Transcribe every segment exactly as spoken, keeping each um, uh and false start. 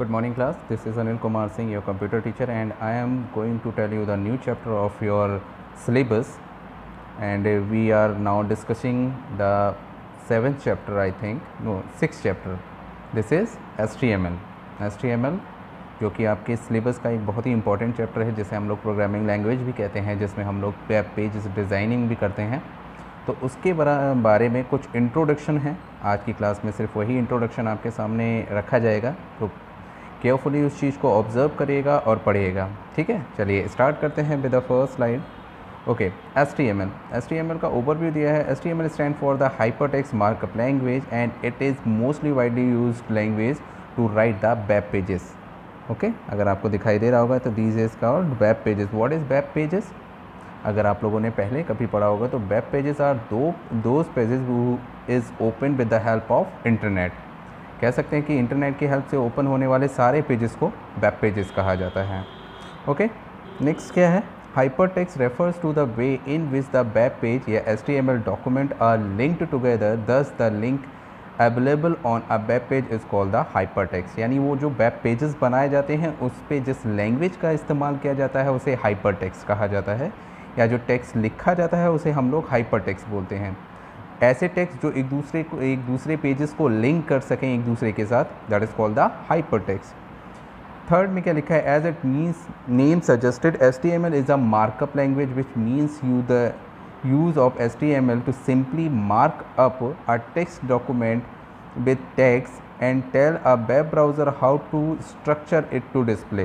Good morning class, this is Anil Kumar Singh, your computer teacher, and I am going to tell you the new chapter of your syllabus, and uh, we are now discussing the seventh chapter, I think, no, sixth chapter. This is H T M L. H T M L जो कि आपके syllabus का एक बहुत ही important chapter है, जिसे हम लोग प्रोग्रामिंग लैंग्वेज भी कहते हैं, जिसमें हम लोग वेब पेज डिज़ाइनिंग भी करते हैं। तो उसके बारे में कुछ इंट्रोडक्शन है। आज की क्लास में सिर्फ वही इंट्रोडक्शन आपके सामने रखा जाएगा, तो केयरफुली उस चीज़ को ऑब्ज़र्व करिएगा और पढ़िएगा। ठीक है, चलिए स्टार्ट करते हैं with the first slide. Okay, H T M L. H T M L का ओवरव्यू दिया है। H T M L stand for the hypertext markup language and it is mostly widely used language to write the web pages. Okay, अगर आपको दिखाई दे रहा होगा तो these is called web pages. What is web pages? अगर आप लोगों ने पहले कभी पढ़ा होगा तो web pages are do those pages who is open with the help of internet. कह सकते हैं कि इंटरनेट की हेल्प से ओपन होने वाले सारे पेजेस को वेब पेजेस कहा जाता है। ओके, नेक्स्ट क्या है? Hypertext refers to the way in which the web page या H T M L document are linked together, thus the link available on a web page is called the hypertext. यानी वो जो web pages बनाए जाते हैं उस पर जिस लैंग्वेज का इस्तेमाल किया जाता है उसे हाइपरटेक्स्ट कहा जाता है, या जो टेक्स्ट लिखा जाता है उसे हम लोग हाइपरटेक्स्ट बोलते हैं। ऐसे टेक्स्ट जो एक दूसरे को एक दूसरे पेजेस को लिंक कर सकें एक दूसरे के साथ, that is called the hypertext. Third में क्या लिखा है? As it means name suggested, H T M L is a markup language which means you the use of H T M L to simply mark up a text document with text and tell a web browser how to structure it to display।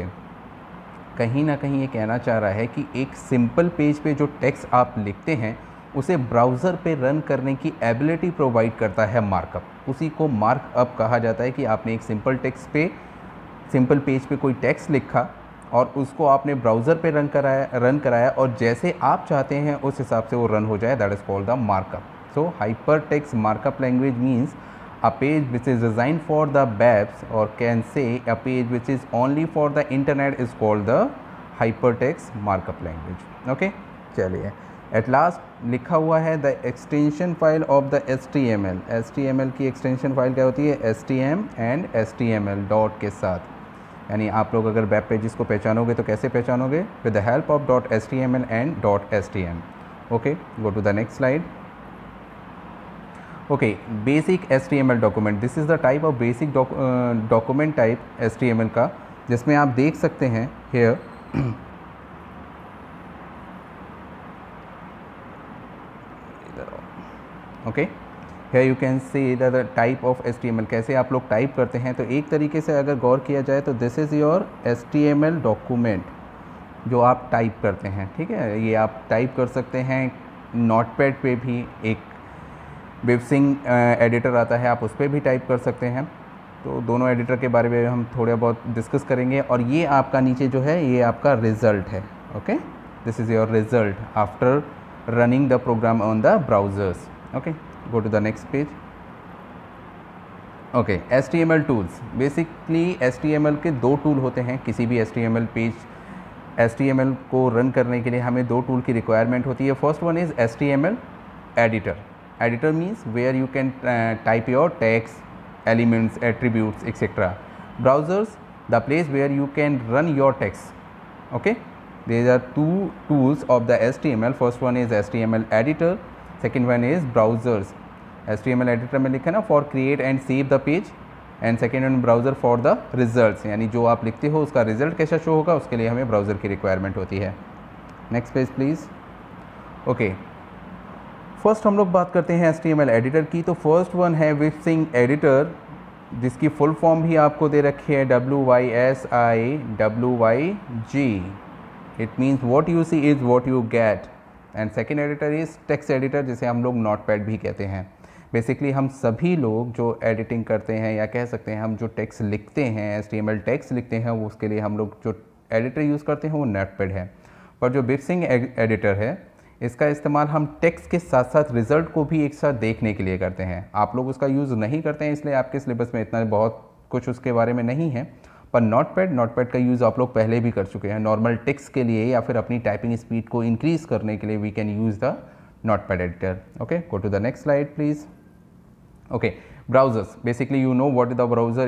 कहीं ना कहीं ये कहना चाह रहा है कि एक सिंपल पेज पे जो टेक्स्ट आप लिखते हैं उसे ब्राउज़र पे रन करने की एबिलिटी प्रोवाइड करता है मार्कअप। उसी को मार्कअप कहा जाता है कि आपने एक सिंपल टेक्स्ट पे सिंपल पेज पे कोई टेक्स्ट लिखा और उसको आपने ब्राउज़र पे रन कराया रन कराया और जैसे आप चाहते हैं उस हिसाब से वो रन हो जाए, that is called the markup. So hyper text markup language means a page which is designed for the webs, or can say a page which is only for the internet, is called the hypertext markup language। okay, चलिए at last लिखा हुआ है the extension file of the H T M L। H T M L की extension file क्या होती है? H T M and H T M L dot के साथ। यानी आप लोग अगर वेब पेजेस को पहचानोगे तो कैसे पहचानोगे? With the help of dot H T M L and dot H T M. Okay, go to the next slide. Okay, basic H T M L document. This is the type of basic document type H T M L का, जिसमें आप देख सकते हैं here okay, here you can see the, the type of H T M L। कैसे आप लोग type करते हैं, तो एक तरीके से अगर गौर किया जाए तो this is your H T M L document जो आप टाइप करते हैं। ठीक है, ये आप टाइप कर सकते हैं नोटपैड पे भी, एक वेबसिंग एडिटर आता है आप उस पर भी टाइप कर सकते हैं। तो दोनों एडिटर के बारे में हम थोड़ा बहुत डिस्कस करेंगे। और ये आपका नीचे जो है ये आपका रिज़ल्ट है। ओके, this is your result after running the program on the browsers. Okay, go to the next page। Okay, H T M L tools. Basically H T M L के दो टूल होते हैं। किसी भी H T M L page H T M L को रन करने के लिए हमें दो टूल की रिक्वायरमेंट होती है। First one is H T M L editor. Editor means where you can type your text, elements, attributes etcetera. Browsers the place where you can run your text. Okay, there are two tools of the H T M L। First one is H T M L editor, second one is browsers. H T M L editor में लिखा ना for create and save the page, and second one browser for the results. यानी जो आप लिखते हो उसका result कैसा शो होगा उसके लिए हमें ब्राउज़र की रिक्वायरमेंट होती है। Next page please. Okay, first हम लोग बात करते हैं H T M L editor की। तो फर्स्ट वन है वेबसिंग एडिटर, जिसकी फुल फॉर्म भी आपको दे रखी है W Y S I W Y G. It means what you see is what you get. And second editor is text editor, जिसे हम लोग नोटपैड भी कहते हैं। बेसिकली हम सभी लोग जो एडिटिंग करते हैं, या कह सकते हैं हम जो टेक्स्ट लिखते हैं, H T M L text लिखते हैं, वो उसके लिए हम लोग जो एडिटर यूज़ करते हैं वो नोटपैड है। पर जो वेबसिंग एडिटर है इसका इस्तेमाल हम टेक्स्ट के साथ साथ रिज़ल्ट को भी एक साथ देखने के लिए करते हैं। आप लोग उसका यूज़ नहीं करते हैं, इसलिए आपके सिलेबस में इतना बहुत कुछ उसके बारे में नहीं है। पर नोटपैड नोटपैड का यूज़ आप लोग पहले भी कर चुके हैं। नॉर्मल टेक्स्ट के लिए या फिर अपनी टाइपिंग स्पीड को इंक्रीज़ करने के लिए we can use the notepad editor. Okay, go to the next slide please. Okay, browsers. Basically you know what the browser is.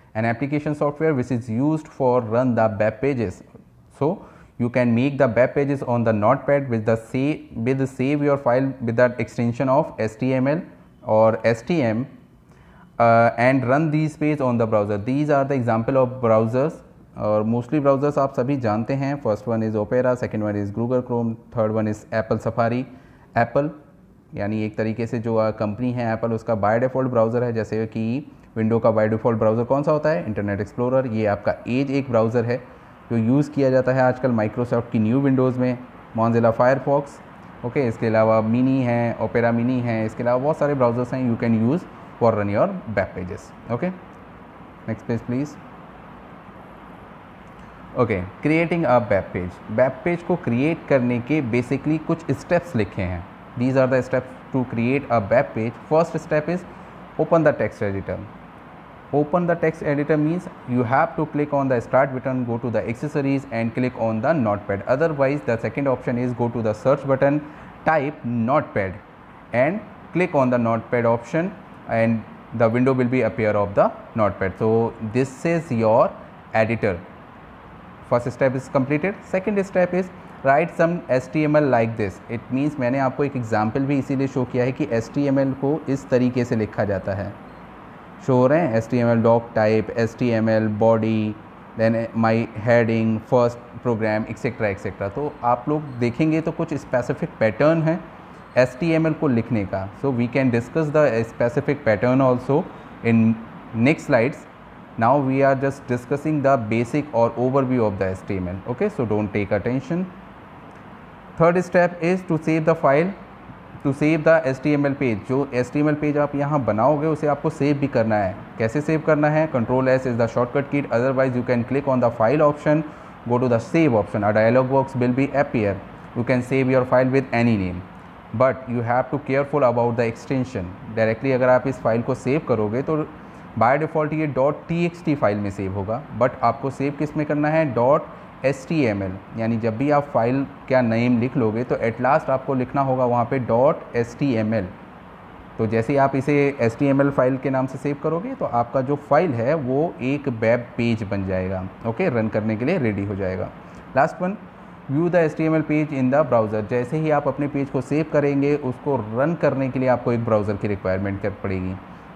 an application software which is used for run the web pages. So you can make the web pages on the notepad with the save with the save your file with that extension of H T M L or S T M uh, and run these pages on the browser. These are the example of browsers और mostly browsers आप सभी जानते हैं. First one is Opera, second one is Google Chrome, third one is Apple Safari. Apple यानी एक तरीके से जो कंपनी है एप्पल, उसका बाय डिफ़ॉल्ट ब्राउज़र है. जैसे कि विंडो का बाय डिफ़ॉल्ट ब्राउज़र कौन सा होता है? Internet Explorer. ये आपका एज एक ब्राउज़र है जो यूज़ किया जाता है आजकल माइक्रोसॉफ्ट की न्यू विंडोज़ में. Mozilla Firefox, okay. इसके अलावा मिनी है, ओपेरा मिनी है. इसके अलावा बहुत सारे ब्राउज़र्स हैं you can use for run your web pages. Okay, next page please. Okay, creating a web page. Web page को क्रिएट करने के बेसिकली कुछ स्टेप्स लिखे हैं. These are the steps to create a web page. First step is open the text editor. Open the text editor means you have to click on the start button, go to the accessories and click on the notepad. Otherwise the second option is go to the search button, type notepad and click on the notepad option and the window will be appear of the notepad. So this is your editor. First step is completed. Second step is write some H T M L like this. It means मैंने आपको एक example भी इसीलिए show किया है कि H T M L को इस तरीके से लिखा जाता है. शो हो रहे हैं H T M L doc type, H T M L body, then my heading, first program etcetera etcetera. तो आप लोग देखेंगे तो कुछ स्पेसिफिक पैटर्न है H T M L को लिखने का. So we can discuss the specific pattern also in next slides. Now we are just discussing the basic और overview of the H T M L. Okay, so don't take attention. Third step is to save the file, to save the H T M L page. जो H T M L page आप यहाँ बनाओगे उसे आपको save भी करना है. कैसे सेव करना है? Control S is the shortcut key. Otherwise you can click on the file option, go to the save option. A dialog box will be appear. You can save your file with any name but you have to careful about the extension. Directly अगर आप इस file को save करोगे तो by default ये dot T X T file में save होगा, but आपको सेव किस में करना है? Dot H T M L. यानी जब भी आप फाइल का नेम लिख लोगे तो एट लास्ट आपको लिखना होगा वहाँ पे dot H T M L. तो जैसे ही आप इसे H T M L file के नाम से सेव करोगे तो आपका जो फाइल है वो एक वेब पेज बन जाएगा. ओके, रन करने के लिए रेडी हो जाएगा. Last one, view the H T M L page in the browser. जैसे ही आप अपने पेज को सेव करेंगे उसको रन करने के लिए आपको एक ब्राउज़र की रिक्वायरमेंट कर पड़ेगी.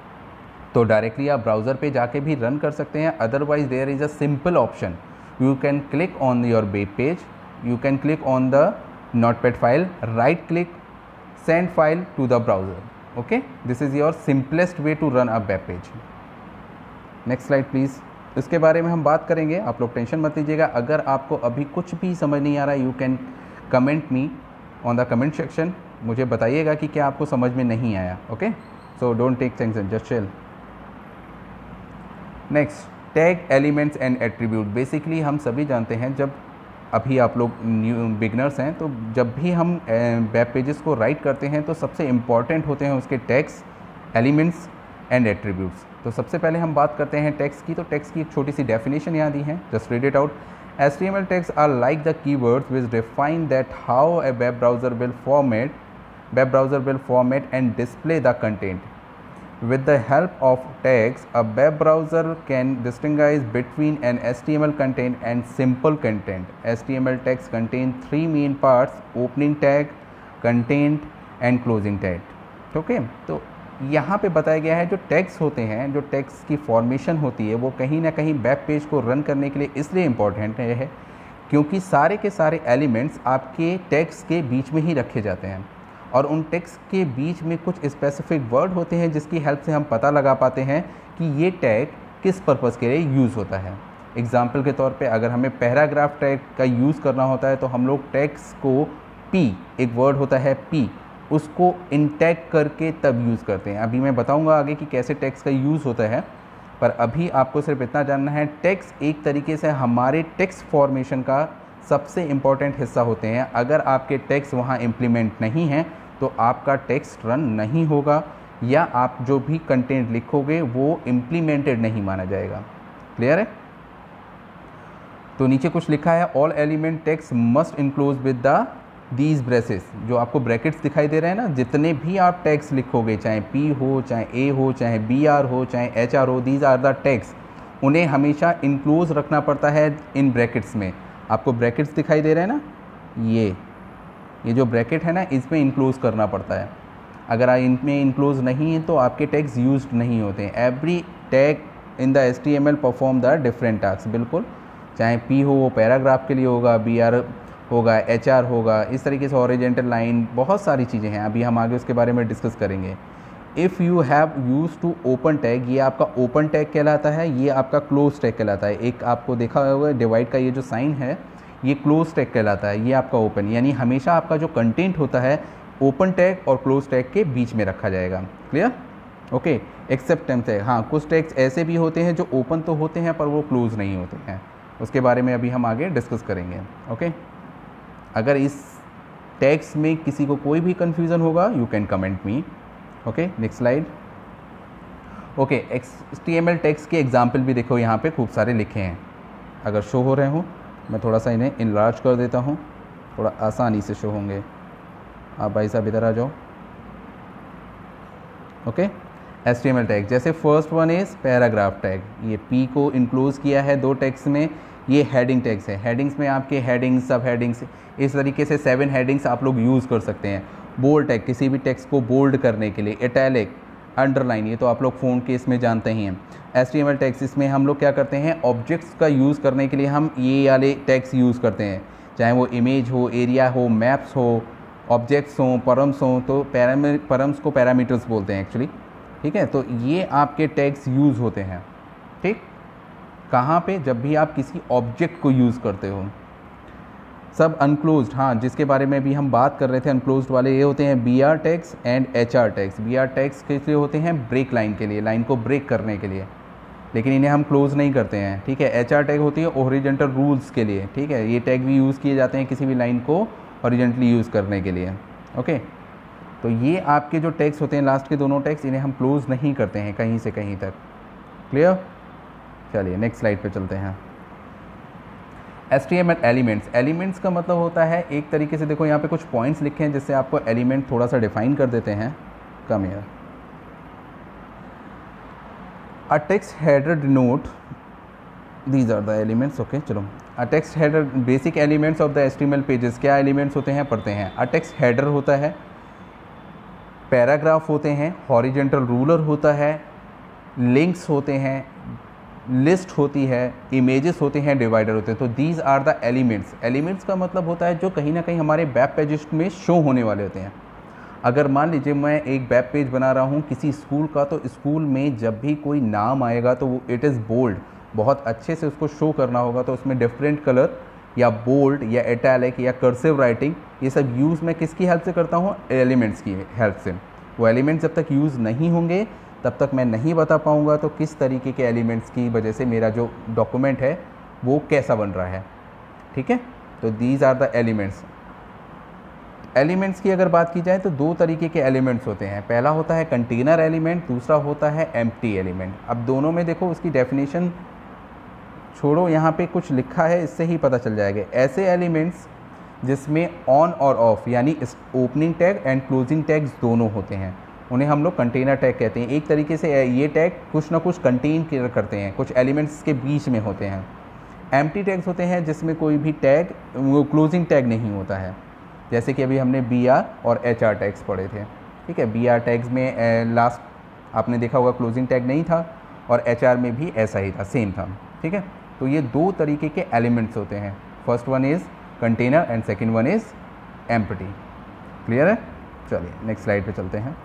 तो डायरेक्टली आप ब्राउज़र पे जाके भी रन कर सकते हैं. Otherwise there is a simple option. You can click on your web page, you can click on the notepad file, right click, send file to the browser. Okay, this is your simplest way to run a web page. Next slide please. इसके बारे में हम बात करेंगे, आप लोग tension मत लीजिएगा. अगर आपको अभी कुछ भी समझ नहीं आ रहा है, you can comment me on the comment section. मुझे बताइएगा कि क्या आपको समझ में नहीं आया. Okay, so don't take tension, just chill. Next, tag elements and attribute. Basically हम सभी जानते हैं, जब अभी आप लोग न्यू बिगनर्स हैं तो जब भी हम वेब पेजेस को राइट करते हैं तो सबसे इम्पॉर्टेंट होते हैं उसके टैग्स, एलिमेंट्स एंड एट्रीब्यूट्स. तो सबसे पहले हम बात करते हैं टैग्स की. तो टैग्स की एक छोटी सी डेफिनेशन यहाँ दी है, just read it out. H T M L tags are like the keywords which define that how a web browser will format web browser will format and display the content. With the help of tags, a web browser can distinguish between an H T M L content and simple content. H T M L tags contain three main parts: opening tag, content and closing tag. Okay, तो यहाँ पे बताया गया है जो tags होते हैं, जो टैग्स की फॉर्मेशन होती है वो कहीं ना कहीं वेब पेज को रन करने के लिए इसलिए इम्पॉर्टेंट है क्योंकि सारे के सारे एलिमेंट्स आपके टैग्स के बीच में ही रखे जाते हैं और उन टैग्स के बीच में कुछ स्पेसिफिक वर्ड होते हैं जिसकी हेल्प से हम पता लगा पाते हैं कि ये टैग किस पर्पज़ के लिए यूज़ होता है. एग्जाम्पल के तौर पे अगर हमें पैराग्राफ टैग का यूज़ करना होता है तो हम लोग टैग्स को पी, एक वर्ड होता है पी, उसको इन टैग करके तब यूज़ करते हैं. अभी मैं बताऊंगा आगे कि कैसे टैग्स का यूज़ होता है, पर अभी आपको सिर्फ इतना जानना है, टैग्स एक तरीके से हमारे टेक्स्ट फॉर्मेशन का सबसे इम्पॉर्टेंट हिस्सा होते हैं. अगर आपके टैग्स वहाँ इम्प्लीमेंट नहीं हैं तो आपका टेक्स्ट रन नहीं होगा या आप जो भी कंटेंट लिखोगे वो इम्प्लीमेंटेड नहीं माना जाएगा. क्लियर है? तो नीचे कुछ लिखा है, all element text must enclose with the these braces. जो आपको ब्रैकेट्स दिखाई दे रहे हैं ना, जितने भी आप टैग्स लिखोगे, चाहे पी हो, चाहे ए हो, चाहे बी आर हो, चाहे एच आर हो, दीज आर द टैग्स. उन्हें हमेशा इनक्लोज रखना पड़ता है इन ब्रैकेट्स में। आपको ब्रैकेट्स दिखाई दे रहे हैं ना, ये ये जो ब्रैकेट है ना, इसमें इनक्लोज करना पड़ता है। अगर आप इनमें इनक्लोज नहीं है तो आपके टैग्स यूज्ड नहीं होते हैं। Every tag in the H T M L perform the different task, बिल्कुल, चाहे पी हो वो पैराग्राफ के लिए होगा, बी आर होगा, एच आर होगा, इस तरीके से हॉरिजॉन्टल लाइन, बहुत सारी चीज़ें हैं, अभी हम आगे उसके बारे में डिस्कस करेंगे। If you have use to open tag, ये आपका ओपन टैग कहलाता है, ये आपका क्लोज टैग कहलाता है। एक आपको देखा होगा डिवाइड का ये जो साइन है, ये क्लोज टैग कहलाता है, ये आपका ओपन, यानी हमेशा आपका जो कंटेंट होता है ओपन टैग और क्लोज टैग के बीच में रखा जाएगा। क्लियर? ओके, एक्सेप्ट टैग, हाँ कुछ टैग्स ऐसे भी होते हैं जो ओपन तो होते हैं पर वो क्लोज नहीं होते हैं, उसके बारे में अभी हम आगे डिस्कस करेंगे। ओके, अगर इस टैग्स में किसी को कोई भी कन्फ्यूज़न होगा you can comment me. Okay, next slide. Okay, H T M L tags के एग्जाम्पल भी देखो यहाँ पे खूब सारे लिखे हैं, अगर शो हो रहे हो मैं थोड़ा सा इन्हें इनलार्ज कर देता हूँ, थोड़ा आसानी से शो होंगे। आप भाई साहब इधर आ जाओ। Okay, H T M L tag, जैसे first one is paragraph tag, ये पी को इनक्लोज किया है दो टैग्स में। ये हेडिंग टैग्स है, हेडिंग्स में आपके हेडिंग्स, सब हेडिंग्स, इस तरीके से सेवन हेडिंग्स आप लोग यूज़ कर सकते हैं। बोल्ड टैग, किसी भी टेक्स्ट को बोल्ड करने के लिए। इटैलिक, अंडरलाइन, ये तो आप लोग फ़ोन के इसमें जानते ही हैं। H T M L tags, इसमें हम लोग क्या करते हैं, ऑब्जेक्ट्स का यूज़ करने के लिए हम ये वाले टैग्स यूज़ करते हैं, चाहे वो इमेज हो, एरिया हो, मैप्स हो, ऑब्जेक्ट्स हों, परम्स हों, तो पैरामी परम्स को पैरामीटर्स बोलते हैं एक्चुअली। ठीक है, तो ये आपके टैग्स यूज़ होते हैं। ठीक, कहाँ पे, जब भी आप किसी ऑब्जेक्ट को यूज़ करते हो। सब अनक्लोज्ड, हाँ जिसके बारे में भी हम बात कर रहे थे, अनक्लोज्ड वाले ये होते हैं B R tags and H R tags. B R tags किस लिए होते हैं, ब्रेक लाइन के लिए, लाइन को ब्रेक करने के लिए, लेकिन इन्हें हम क्लोज नहीं करते हैं। ठीक है, एच आर टैग होती है हॉरिजॉन्टल रूल्स के लिए। ठीक है, ये टैग भी यूज़ किए जाते हैं किसी भी लाइन को हॉरिजॉन्टली यूज़ करने के लिए। ओके, तो ये आपके जो टैग्स होते हैं, लास्ट के दोनों टैग्स, इन्हें हम क्लोज नहीं करते हैं कहीं से कहीं तक। क्लियर? चलिए नेक्स्ट स्लाइड पे चलते हैं। H T M L elements, elements का मतलब होता है एक तरीके से, देखो यहाँ पे कुछ पॉइंट्स लिखे हैं जिससे आपको एलिमेंट थोड़ा सा डिफाइन कर देते हैं। Come here, a text header denote, these are the elements. Okay, चलो, a text header, basic elements of the H T M L pages, क्या एलिमेंट्स होते हैं पढ़ते हैं। अ टेक्स्ट हेडर होता है, पैराग्राफ होते हैं, हॉरिजॉन्टल रूलर होता है, लिंक्स होते हैं, लिस्ट होती है, इमेजेस होते हैं, डिवाइडर होते हैं। तो these are the elements. Elements का मतलब होता है जो कहीं ना कहीं हमारे वेब पेजेस में शो होने वाले होते हैं। अगर मान लीजिए मैं एक वेब पेज बना रहा हूँ किसी स्कूल का, तो स्कूल में जब भी कोई नाम आएगा तो वो इट इज़ बोल्ड, बहुत अच्छे से उसको शो करना होगा, तो उसमें डिफरेंट कलर या बोल्ड या इटैलिक या कर्सिव राइटिंग, ये सब यूज़ मैं किसकी हेल्प से करता हूँ, एलिमेंट्स की हेल्प से। वो एलिमेंट्स जब तक यूज़ नहीं होंगे तब तक मैं नहीं बता पाऊँगा तो किस तरीके के एलिमेंट्स की वजह से मेरा जो डॉक्यूमेंट है वो कैसा बन रहा है। ठीक है, तो these are the elements. Elements की अगर बात की जाए तो दो तरीके के एलिमेंट्स होते हैं, पहला होता है कंटेनर एलिमेंट, दूसरा होता है एम्प्टी एलिमेंट। अब दोनों में देखो उसकी डेफिनेशन छोड़ो, यहाँ पे कुछ लिखा है इससे ही पता चल जाएगा। ऐसे एलिमेंट्स जिसमें ऑन और ऑफ यानी opening tag and closing tags दोनों होते हैं, उन्हें हम लोग कंटेनर टैग कहते हैं। एक तरीके से ये टैग कुछ ना कुछ कंटेन करते हैं, कुछ एलिमेंट्स के बीच में होते हैं। एम्प्टी टैग्स होते हैं जिसमें कोई भी टैग, वो क्लोजिंग टैग नहीं होता है, जैसे कि अभी हमने बी आर और एच आर टैग्स पढ़े थे। ठीक है, बी आर टैग्स में लास्ट आपने देखा होगा क्लोजिंग टैग नहीं था, और एच आर में भी ऐसा ही था, सेम था। ठीक है, तो ये दो तरीके के एलिमेंट्स होते हैं, first one is container and second one is empty. Clear है? चलिए नेक्स्ट स्लाइड पे चलते हैं।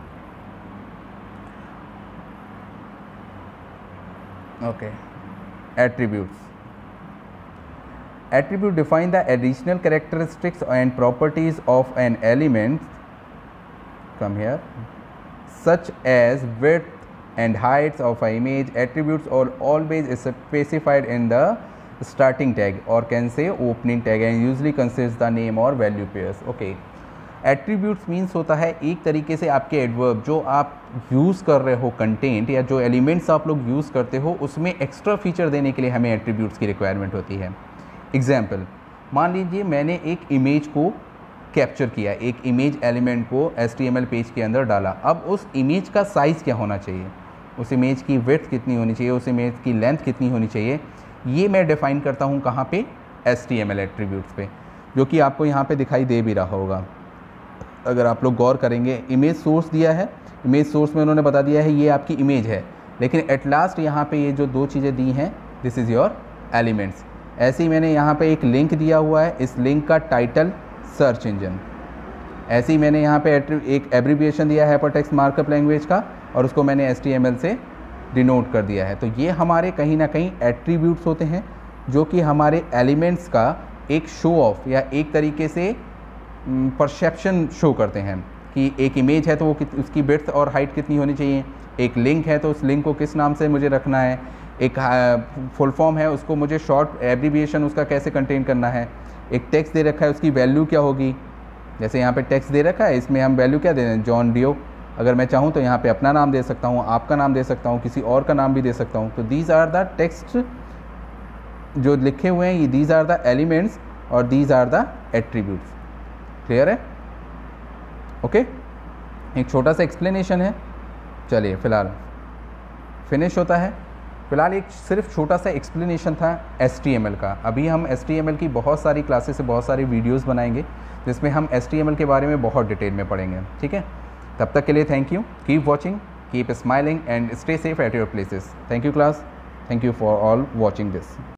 Okay, attributes. Attribute define the additional characteristics and properties of an element, come here, such as width and heights of an image. Attributes are always specified in the starting tag or can say opening tag and usually consists the name or value pairs. Okay, attributes means होता है एक तरीके से आपके adverb जो आप use कर रहे हो, कंटेंट या जो एलिमेंट्स आप लोग यूज़ करते हो, उसमें एक्स्ट्रा फीचर देने के लिए हमें एट्रीब्यूट्स की रिक्वायरमेंट होती है। एग्जाम्पल, मान लीजिए मैंने एक इमेज को कैप्चर किया, एक इमेज एलिमेंट को H T M L page के अंदर डाला। अब उस इमेज का साइज़ क्या होना चाहिए, उस इमेज की विड्थ कितनी होनी चाहिए, उस इमेज की लेंथ कितनी होनी चाहिए, ये मैं डिफ़ाइन करता हूँ कहाँ पे, H T M L attributes पे, जो कि आपको यहाँ पे दिखाई दे भी रहा होगा। अगर आप लोग गौर करेंगे, इमेज सोर्स दिया है, इमेज सोर्स में उन्होंने बता दिया है ये आपकी इमेज है, लेकिन एट लास्ट यहाँ पे ये जो दो चीज़ें दी हैं, दिस इज़ योर एलिमेंट्स। ऐसे ही मैंने यहाँ पे एक लिंक दिया हुआ है, इस लिंक का टाइटल सर्च इंजन। ऐसे ही मैंने यहाँ पे एक एब्रीविएशन दिया है हाइपरटेक्स्ट मार्कअप लैंग्वेज का, और उसको मैंने एच टी एम एल से डिनोट कर दिया है। तो ये हमारे कहीं ना कहीं एट्रीब्यूट्स होते हैं, जो कि हमारे एलिमेंट्स का एक शो ऑफ या एक तरीके से परसेप्शन शो करते हैं कि एक इमेज है तो वो कित, उसकी विड्थ और हाइट कितनी होनी चाहिए, एक लिंक है तो उस लिंक को किस नाम से मुझे रखना है, एक फुल फॉर्म है उसको मुझे शॉर्ट एब्रीविएशन उसका कैसे कंटेन करना है, एक टेक्स्ट दे रखा है उसकी वैल्यू क्या होगी। जैसे यहाँ पे टेक्स्ट दे रखा है, इसमें हम वैल्यू क्या दे रहे हैं, जॉन डियो। अगर मैं चाहूँ तो यहाँ पे अपना नाम दे सकता हूँ, आपका नाम दे सकता हूँ, किसी और का नाम भी दे सकता हूँ। तो दीज आर द टेक्स्ट जो लिखे हुए हैं, ये दीज आर द एलिमेंट्स और these are the attributes. Clear है? ओके, एक छोटा सा एक्सप्लेनेशन है। चलिए फिलहाल फिनिश होता है। फिलहाल एक सिर्फ छोटा सा एक्सप्लेनेशन था एच टी एम एल का। अभी हम एच टी एम एल की बहुत सारी क्लासेस से बहुत सारी वीडियोस बनाएंगे जिसमें हम एच टी एम एल के बारे में बहुत डिटेल में पढ़ेंगे। ठीक है, तब तक के लिए thank you, keep watching, keep smiling and stay safe at your places. Thank you class, thank you for all watching this.